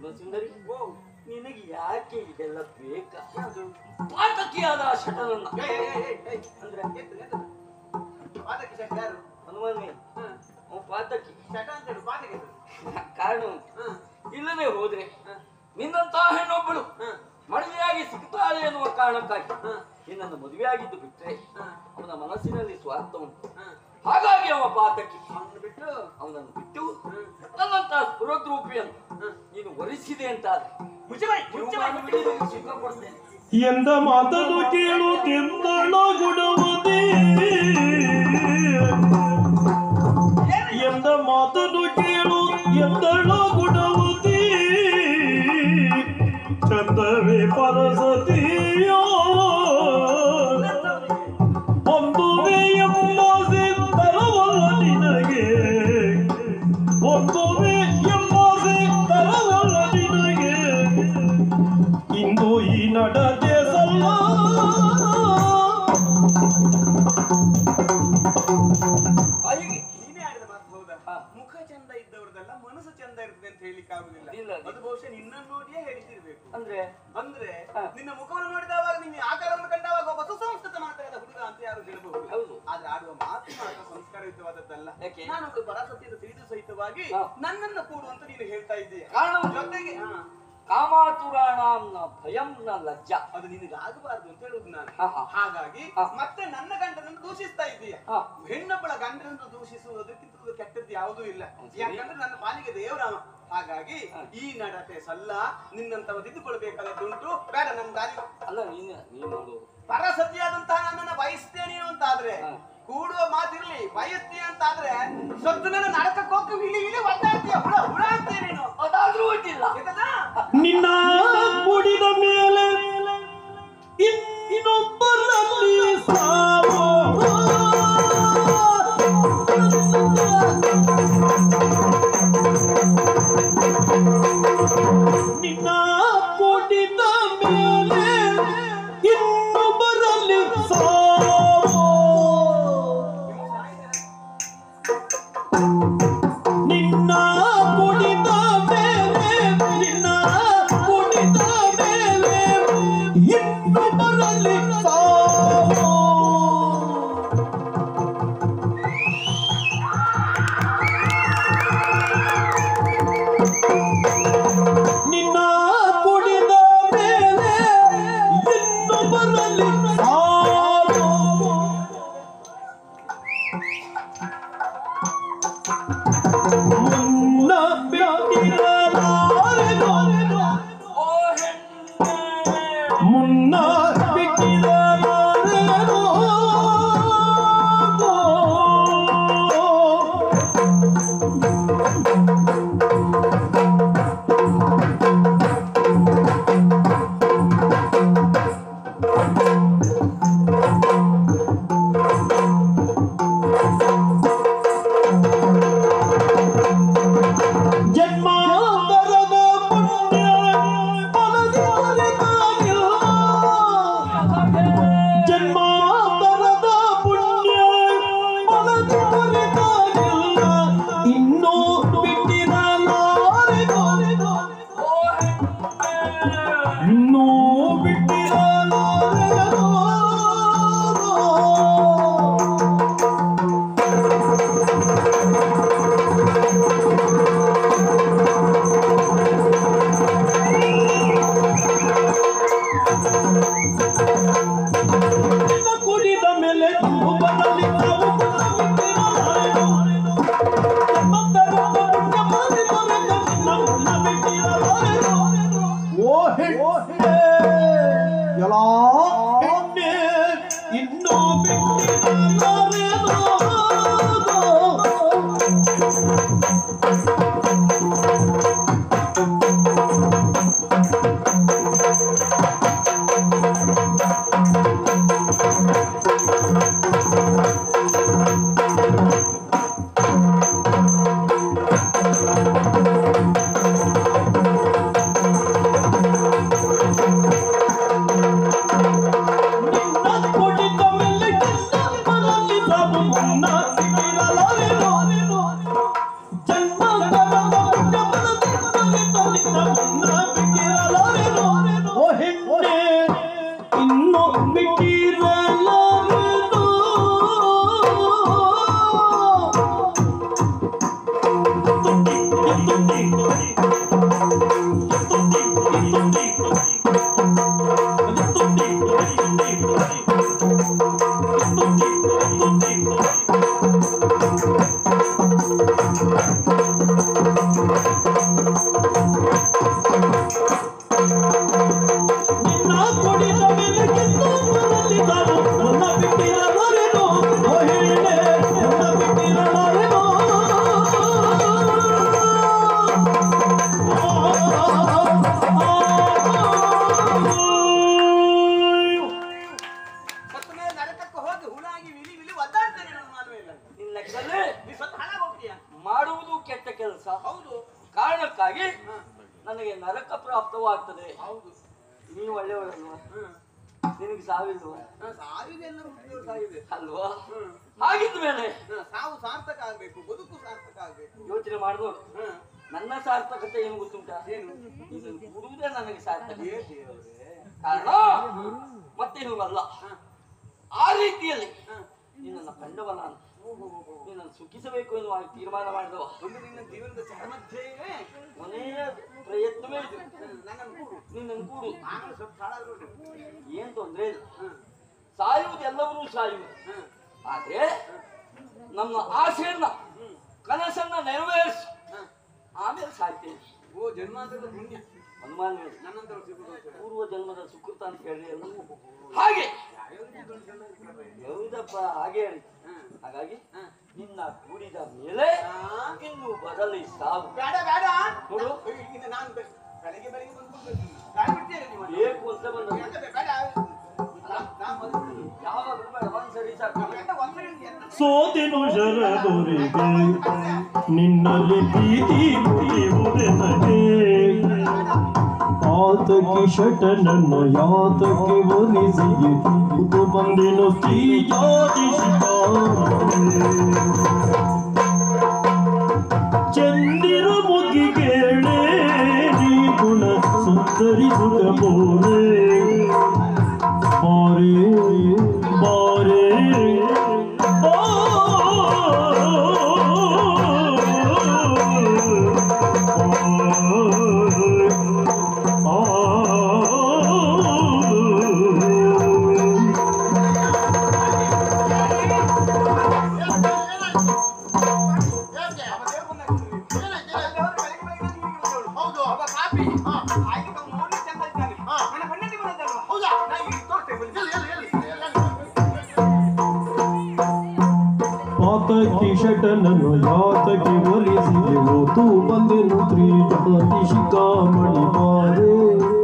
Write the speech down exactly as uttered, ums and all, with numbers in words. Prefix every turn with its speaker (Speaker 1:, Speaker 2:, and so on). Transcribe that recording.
Speaker 1: ಸುಂದರಿ, ನಿನಗೆ ಯಾಕೆ ಇದೆಲ್ಲ ಬೇಕಾ? ಪಾತಕಿಯಾದ ಶಟನನ್ನ
Speaker 2: ಅಂದ್ರೆ
Speaker 1: ಹನುಮಾನ್ಮೇ, ಪಾತಕಿ
Speaker 2: ಶಟ ಅಂತ ಹೇಳಿ ಪಾತಕಿ
Speaker 1: ಕಾರಣ ಉಂಟು. ಇಲ್ಲದೆ ಹೋದ್ರೆ ನಿನ್ನಂತಹ ಹೆಣ್ಣೊಬ್ಬಳು ಮದುವೆಯಾಗಿ ಸಿಗ್ತಾಳೆ ಎನ್ನುವ ಕಾರಣಕ್ಕಾಗಿ ನಿನ್ನನ್ನು ಮದುವೆಯಾಗಿದ್ದು ಬಿಟ್ಟರೆ ಅವನ ಮನಸ್ಸಿನಲ್ಲಿ ಸ್ವಾರ್ಥ ಉಂಟು. ಹಾಗಾಗಿ ಅವ ಪಾತಕಿ
Speaker 2: ಬಿಟ್ಟು
Speaker 1: ಅವನನ್ನು ಬಿಟ್ಟು ನನ್ನಂತಹ ಸ್ಫುರದ್ರೂಪಿಯನ್ನು ನೀನು ವರಿಸಿದೆ ಅಂತ ಕೊಡ್ತೇನೆ.
Speaker 3: ಎಂದ ಮಾತನ್ನು ಕೇಳುತ್ತೆಂದಳ ಗುಣವತಿ, ಎಂದ ಮಾತನ್ನು ಕೇಳು ಎಂದಳ ಗುಣವತಿ, ಚಂದವೇ ಪರಸತಿಯೋ ಒಂದುವೇ ಎಂಬಾಸೆ ತರವಲ್ಲ ನಿನಗೆ, ಒಂದುವೇ ಎಂಬಾಸೆ ತರವಲ್ಲ ನಿನಗೆ, ಇಂದು ಈ ನಡತೆ ಸಲ್ಲ.
Speaker 2: ನೀನೇ ಆಡಿದ ಮಾತು ಹೌದಾ? ಮುಖ ಚಂದ ಇದ್ದವ್ರದೆಲ್ಲ ಮನಸ್ಸು ಚಂದ ಇರ್ತದೆ ಅಂತ ಹೇಳಿಕ್ಕೆ ಆಗುದಿಲ್ಲ. ಅದು ಬಹುಶಃ ನಿನ್ನನ್ನು ನೋಡಿಯೇ ಹೇಳ್ತಿರ್ಬೇಕು.
Speaker 1: ಅಂದ್ರೆ
Speaker 2: ಅಂದ್ರೆ ನಿನ್ನ ಮುಖವನ್ನು ನೋಡಿದವಾಗ ನಿನ್ನ ಆಕಾರವನ್ನು ಕಂಡವಾಗ ಒಬ್ಬ ಸುಸಂಸ್ಕೃತ ಮಾತಾಡಿದ ಹುಡುಗ ಅಂತ ಯಾರು ಹೇಳಬಹುದು. ಆದ್ರೆ ಆಡುವ ಮಾತು ಮಾತ್ರ ಸಂಸ್ಕಾರಯುತವಾದದ್ದಲ್ಲ. ನಾನೊಂದು ಪರಾಸತ್ಯದ ತಿಳಿದು ಸಹಿತವಾಗಿ ನನ್ನನ್ನು ಕೂಡುವಂತ ನೀನು ಹೇಳ್ತಾ ಇದ್ದೀಯ. ಜೊತೆಗೆ
Speaker 1: ಕಾಮಾತುರಾಣಾಂನ ಭಯಂನ ಲಜ್ಜ,
Speaker 2: ಅದು ನಿನಗೆ ಆಗಬಾರದು ಅಂತ ಹೇಳುದು ನಾನು. ಹಾಗಾಗಿ ಮತ್ತೆ ನನ್ನ ಗಂಡನನ್ನು ದೂಷಿಸ್ತಾ ಇದ್ದೀಯ. ಹೆಣ್ಣೊಬ್ಬಳ ಗಂಡನನ್ನು ದೂಷಿಸುವುದಕ್ಕಿಂತ ಕೆಟ್ಟದ್ದು ಯಾವುದೂ ಇಲ್ಲ. ಯಾಕಂದ್ರೆ ನನ್ನ ಪಾಲಿಗೆ ದೇವರಾಮ. ಹಾಗಾಗಿ ಈ ನಡತೆ ಸಲ್ಲ, ನಿನ್ನಂತವ ತಿದ್ದುಕೊಳ್ಬೇಕಾದದ್ದುಂಟು. ಬೇಡ ನನ್ನ ದಾರಿ
Speaker 1: ಅಲ್ಲ. ನೀನು ನೀನು
Speaker 2: ಪರಸತಿಯಾದಂತಹ ನನ್ನನ್ನ ಬಯಸ್ತೇನೆ ಅಂತಾದ್ರೆ ಕೂಡುವ ಮಾತಿರ್ಲಿ, ಬಯಸ್ತೀಯ ಅಂತಾದ್ರೆ ಸೊತ್ತು ಮೇಲೆ ನಡಕಕ್ಕೆ ಹೋಗಿ ಇಳಿ ಇಳಿ ಒದ್ದಾಡ್ತೀಯ, ಹುಳ ಹುಳ ಅಂತೀಯ ನೀನು.
Speaker 1: ಅದಾದ್ರೂ ಗೊತ್ತಿಲ್ಲ.
Speaker 3: ನಿನ್ನ ಕುಡಿದ ಮೇಲೆ ಇನ್ನೊಬ್ಬರಲ್ಲಿ ಸಾವೋ, ನಿನ್ನ ಕುಡಿದ ಮೇಲೆ ಇನ್ನೊಬ್ಬರಲ್ಲಿ ಸಾವೋ, ನಿನ್ನ ಕುಡಿದ ಮೇಲೆ ನಿನ್ನ ಕುಡಿದ
Speaker 1: ಮಾಡುವುದು ಕೆಟ್ಟ ಕೆಲಸ. ಹೌದು, ಕಾರಣಕ್ಕಾಗಿ ನನಗೆ ನರಕ ಪ್ರಾಪ್ತವಾಗ್ತದೆ. ಹೌದು, ನೀವು ಒಳ್ಳೆಯವರಲ್ವಾ? ನಿನಗೆ ಸಾವಿಲ್ವಾ? ಅಲ್ವಾ? ಹಾಗಿದ್ದ ಮೇಲೆ
Speaker 2: ಸಾವು ಸಾರ್ಥಕ ಆಗ್ಬೇಕು, ಬದುಕು ಸಾರ್ಥಕ ಆಗ್ಬೇಕು.
Speaker 1: ಯೋಚನೆ ಮಾಡಿದೋರು ನನ್ನ ಸಾರ್ಥಕತೆ ಏನು ಗೊತ್ತುಂಟ? ಏನು? ಇದನ್ನು ಕೂಡುವುದೇ ನನಗೆ ಸಾರ್ಥಕ. ಕಾರಣ ಮತ್ತೇನು ಅಲ್ಲ, ಆ ರೀತಿಯಲ್ಲಿ ನಿನ್ನನ್ನು ಕಂಡವ ನಾನು, ನಿನ್ನನ್ನು ಸುಖಿಸಬೇಕು ಎನ್ನುವ ತೀರ್ಮಾನ ಮಾಡಿದವ.
Speaker 2: ಒಂದು ನಿನ್ನ ಜೀವನದ ಚರಮಧ್ಯೆ
Speaker 1: ಕೊನೆಯ ಪ್ರಯತ್ನವೇ ಇದು.
Speaker 2: ನನ್ನನ್ನು ಕೂಡು,
Speaker 1: ನಿನ್ನನ್ನು ಕೂಡು.
Speaker 2: ಏನ್
Speaker 1: ಏನ್ ತೊಂದ್ರೆ ಇಲ್ಲ, ಸಾಯುವುದು ಎಲ್ಲವರೂ ಸಾಯುವುದು. ಆದ್ರೆ ನಮ್ಮ ಆಸೆಯನ್ನ ಕನಸನ್ನ ನೆರವೇರಿಸಿ ಆಮೇಲೆ ಸಾಯ್ತೇನೆ.
Speaker 2: ಓ ಜನ್ಮಾಂತರದ ಪುಣ್ಯ,
Speaker 1: ಹನುಮಾನ
Speaker 2: ನನ್ನಂತರ
Speaker 1: ಪೂರ್ವ ಜನ್ಮದ ಸುಕೃತ ಅಂತ ಹೇಳಿ ಎಲ್ಲ ಹಾಗೆ ಹೌದಪ್ಪ, ಹಾಗೆ ಹೇಳಿ. ಹಾಗಾಗಿ ನಿನ್ನ ಕೂಡಿದ ಮೇಲೆ ಇನ್ನು ಬದಲಿ ಸಾವು
Speaker 2: ಬೇಡ ಬೇಡ
Speaker 1: ನೋಡು.
Speaker 2: ನಾನು ಬೆಳಗ್ಗೆ ಬೆಳಗ್ಗೆ
Speaker 1: ಬೇಕು ಅಂತ ಬಂದ ಯಾವಾಗಲೂ ಬೇಡ, ಒಂದ್ಸರಿ ಸಾಕು.
Speaker 3: ಸೋತೆನು ಶರದೊರೆಗೆ ನಿನ್ನಲ್ಲಿ ಪ್ರೀತಿ ಮುಗಿಯುವುದೇ ನಗೆ. ಆತಕ್ಕೆ ಶಟನನ್ನು ಯಾತಕ್ಕೆ ಒಲಿಸಿಗೆ ಇದು ಬಂದೆನು ಸ್ತ್ರೀ ಜಾತಿ ಚಂದಿರ ಮುಗಿಗೇಳೆ ನೀ ಗುಣ ಸುಂದರಿ ಸುಖಬೋರೆ ಬಾರೆ ಬಾರೆ ಆತಕ್ಕೆ ಶಟನನ್ನು ಯಾತಕ್ಕೆ ಒಲಿಸಿದೆವು ತೂ ಬಂದೆನು ತ್ರೀ ಜಾತಿ ಶಿಖಾಮಣಿ ಬಾರೆ